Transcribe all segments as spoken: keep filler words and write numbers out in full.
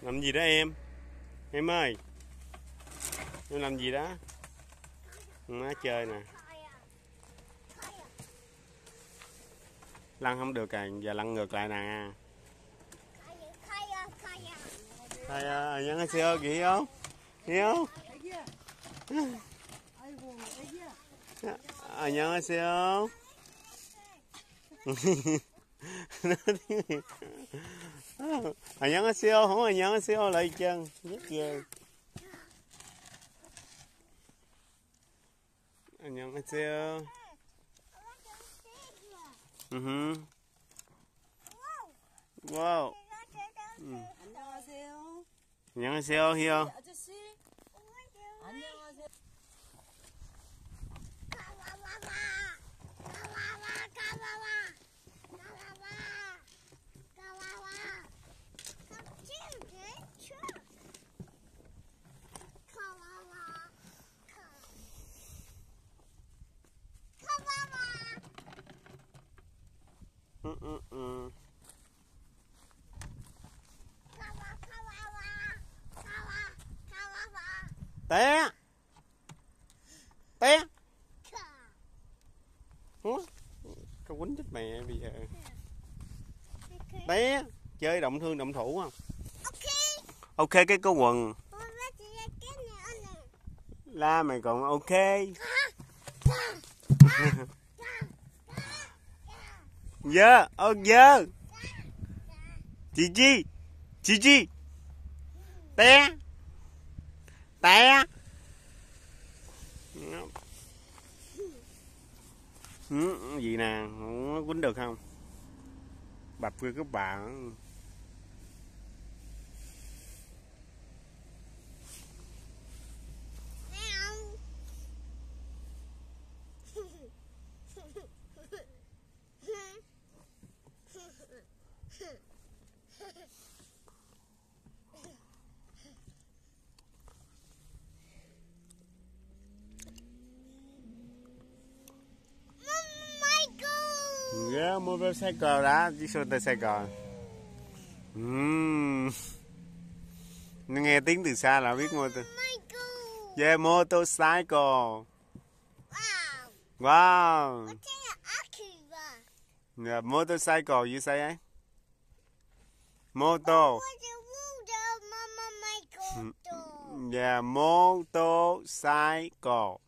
Làm gì đó em? Em ơi, em làm gì đó? Má chơi nè. Lăn không được à, giờ lăn ngược lại nè. Thầy ơi, nhắn cái xe kìa không? Hiểu? À, nhắn cái xe không? À, nhắn cái xe không? À, nhắn cái xe lại chân. Rất ghê. 안녕하세요. 음. 와우. 음. 안녕하세요. 안녕하세요, 희영. 아저씨. 안녕하세요. 응, 응, 응. Té. Té. Ủa? Tao quýnh chết mẹ bây giờ. Té. Chơi động thương động thủ không? Ok cái có quần. La mày còn ok. Dơ, ô dơ. Chị Chi. Chị Chi. Té. Té. Ừ, gì nè, không quýnh được không? Bập với các bạn. Yeah, motorcycle đó, chiếc xe motorcycle. Uhm. Nghe tiếng từ xa là biết motor. Yeah, motorcycle. Wow. Yeah, motorcycle, you say eh? Moto. Yeah, motorcycle.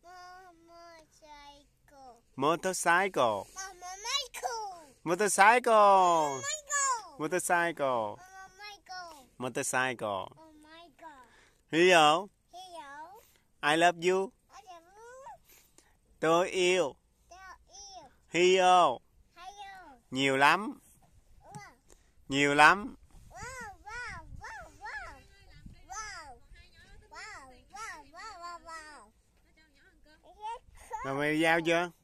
Motorcycle. Motorcycle. Motorcycle. Motorcycle. Hiểu. I love you. Tôi yêu. Hiểu. Nhiều lắm. Nhiều lắm. Rồi mày giao chưa?